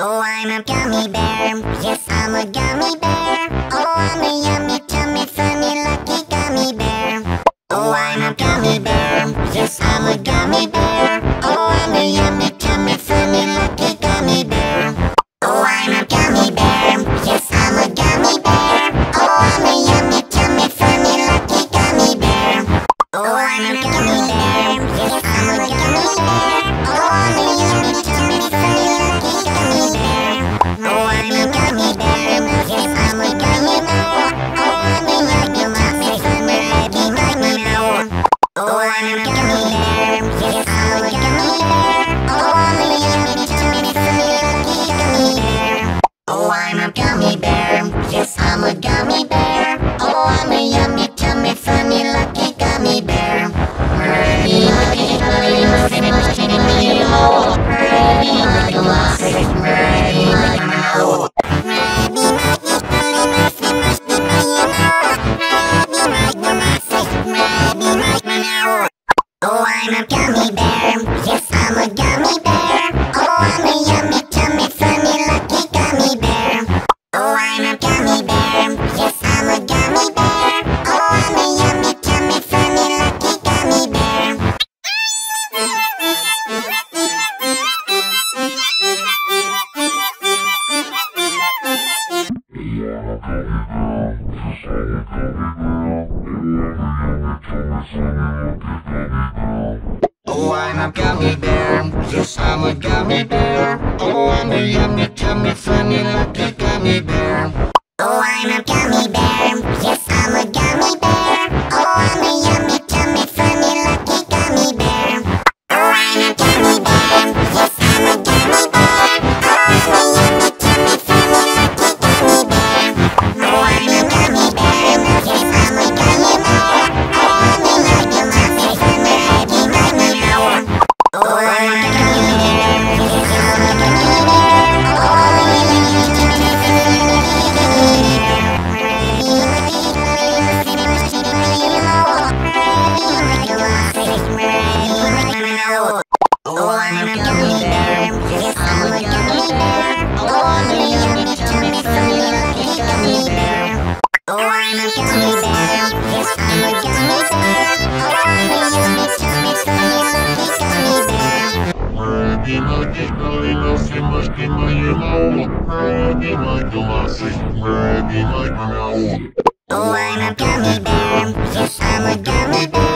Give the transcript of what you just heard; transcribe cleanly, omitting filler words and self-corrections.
Oh, I'm a gummy bear. Yes, I'm a gummy bear. Oh, I'm a yummy, tummy, funny, lucky gummy bear. Oh, I'm a gummy bear. Yes, I'm a gummy bear. Oh, I'm a yummy, tummy, funny, lucky gummy bear. Oh, I'm a gummy bear. Yes, I'm a gummy bear. Oh, I'm a yummy, tummy, funny, lucky gummy bear. Oh, I'm a gummy bear. Yes, I'm a gummy bear. Oh, I'm a yummy, tummy, funny, lucky gummy bear. Oh, I'm a gummy bear. Yes, I'm a gummy bear. Oh, I'm a yummy, tummy, funny, lucky gummy bear. Oh, I'm a gummy bear. Yes, I'm a gummy bear. Oh, I'm a yummy, tummy, funny, lucky gummy bear. Oh, I'm a gummy bear. Yes, I'm a gummy bear. Oh, I'm a yummy, tummy, funny, lucky gummy bear. Ready, lucky, funny, lucky, lucky, lucky, oh. Ready, lucky, lucky, ready, lucky, oh. Ready, lucky, funny, lucky, lucky, ready, lucky, oh. Oh, I'm a gummy bear. Yes, I'm a gummy bear. Oh, I'm a yummy, tummy, funny, lucky gummy bear. Oh, I'm a gummy bear. Yes, I'm a gummy bear. Oh, I'm a yummy, tummy, funny, lucky gummy bear. Oh, I'm a gummy bear. Yes, I'm a gummy bear. Oh, I'm a yummy, tummy, funny, lucky gummy bear. Oh, I'm a gummy bear. Yes, I'm a gummy bear. Oh, I'm a yummy, tummy, funny, lucky gummy bear. Oh, I'm a gummy bear. Yes, I'm a gummy bear. Oh, I'm a yummy, tummy, funny, lucky gummy bear. Oh, I'm a gummy bear. Yes, I'm a gummy bear. Oh, I'm a yummy, tummy, funny, lucky gummy bear. Oh, I'm a gummy bear. Yes, I'm a gummy bear. Oh, I'm a yummy, tummy, funny, lucky gummy bear. Oh, I'm a gummy bear. Yes, I'm a gummy bear. Oh, I'm a yummy, tummy, funny, lucky gummy bear. Oh, I'm a gummy bear. Yes, I'm a gummy bear. Oh, I'm a yummy, tummy, funny, lucky gummy bear. Ready, lucky, funny, lucky, lucky, lucky, ready, lucky, lucky, ready, lucky, Oh, I'm a gummy bear. Yes, I'm a gummy bear.